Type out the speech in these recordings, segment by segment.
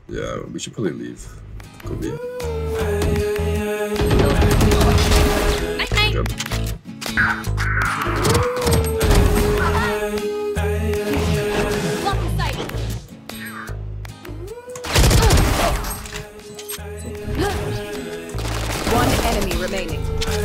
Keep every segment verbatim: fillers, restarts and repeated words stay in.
Yeah, we should probably leave. Go B. Night night. Yep. One enemy remaining.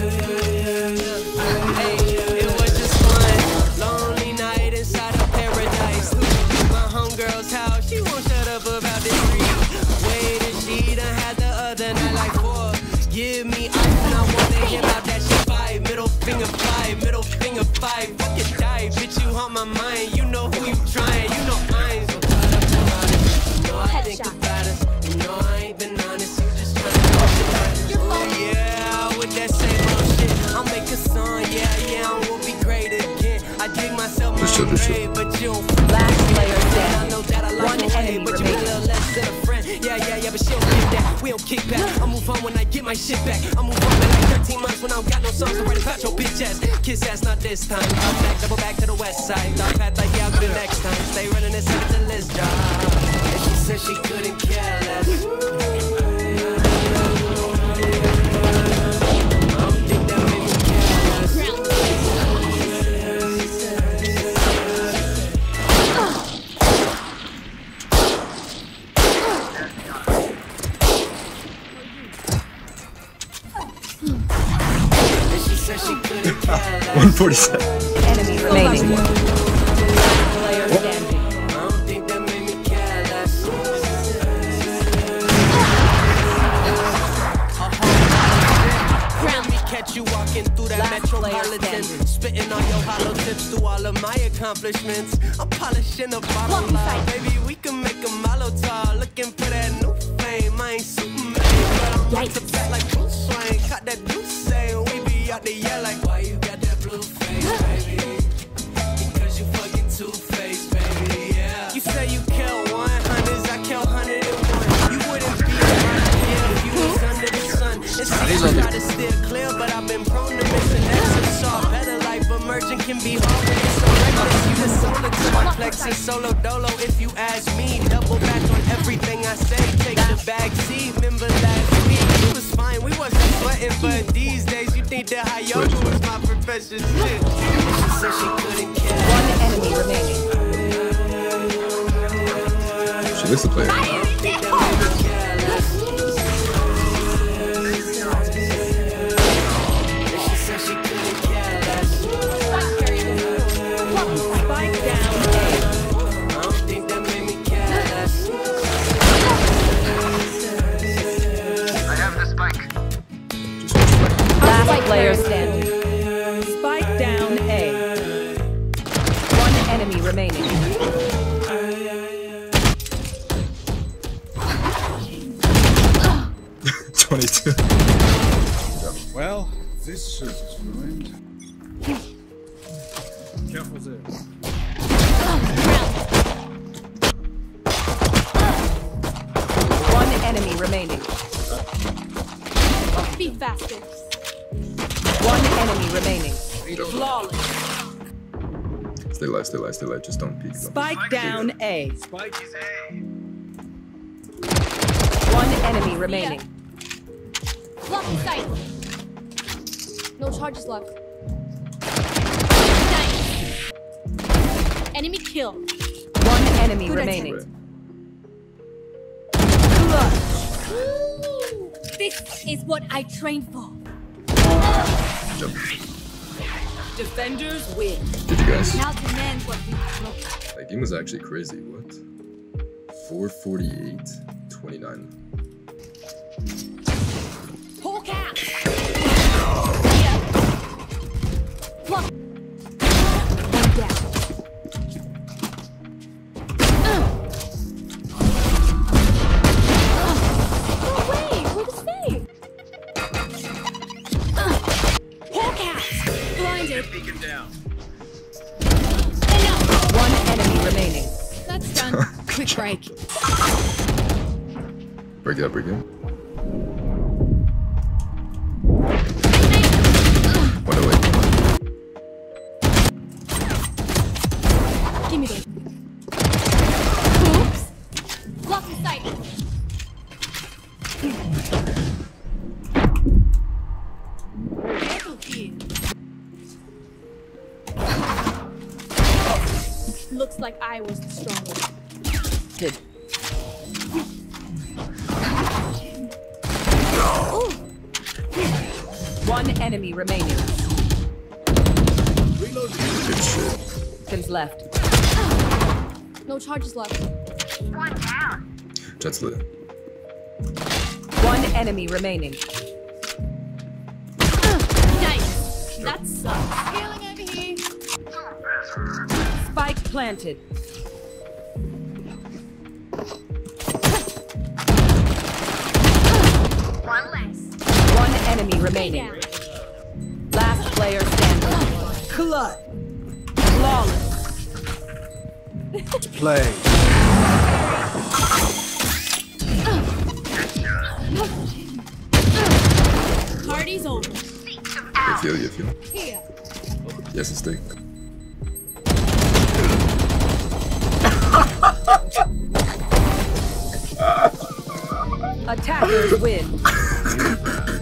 Hey, it was just one lonely night inside of paradise. My homegirl's house, she won't shut up about this read. Wait, and she done had the other night like four. Give me ice and I wanna hear about that shit five. Middle finger five, middle finger five. Fucking die, bitch, you on my mind. You know who you trying, you know I'm so caught up about it. You know I think about us. You know I ain't been honest. You just trying to push it. Oh yeah, with that same old shit. I'll make a song, yeah, yeah, I will be great again. I dig myself my own grave, but you don't Last player I dead. know that I like One my way, enemy but you a remaining. little less than a friend. Yeah, yeah, yeah, but she don't get that. We don't kick back. I move on when I get my shit back. I move on in like thirteen months when I don't got no songs to write about your bitch ass. Kiss ass, not this time. I'll back, double back to the west side. Dark path like yeah, I'll do the next time. Stay running this into the list job. And she said she couldn't care less. one forty-seven. Enemy remaining. Player standing. I don't think that made me careless. Let me catch you walking through that Last metropolitan, spitting on your hollow tips through all of my accomplishments. I'm polishing a bottle line, baby. We can make a Molotov. Looking for that new fame. I ain't Superman, but I'm to back like Bruce Wayne. Caught that Bruce saying we be out there, yeah, like why you got that blue face, baby? Because you fucking two-faced, baby, yeah. You say you kill one hundreds, I kill hundred and one. You wouldn't be around here if you was under the sun. It's easy to try to steer clear, but I've been prone to missing exits. So better life emerging can be hard when it's so reckless. You just solar to my plexus, solo dolo if you ask me. Double back on everything I say, take the back seat. Remember last week, it was fine, we wasn't sweating, but these days you think that high yoga was my profession. Shit. She said she couldn't care. One enemy remaining. She looks to play. Last player standing. Spike down A. One enemy remaining. twenty-two. Well, this suit is ruined. Careful there. One enemy remaining. Be faster. One enemy remaining. Flawless. Stay alive, stay alive, stay alive. Just don't peek. Spike down A. Spike is A. One enemy remaining. Blocking sight. No charges left. Nice. Enemy kill. One enemy Good remaining. This is what I trained for. Jump. Defenders win. Did you guys? Now demand what we broke. That game was actually crazy. What? four forty-eight, twenty-nine. Hulk out. Beacon down. One enemy remaining. That's done. Quick break. Break it up, break it up. One away. Give me this. Oops. Blocking sight. Looks like I was the stronger. Good. One enemy remaining. Good shit. Seconds left. No charges left. Jet's lit. One enemy remaining. Nice. That sucks. Healing over here. Spike planted. One less. One enemy remaining. Last player standing. Clutch. Flawless. Play. Party's over. You feel, you feel. Here. Yes, a stick. Attackers win.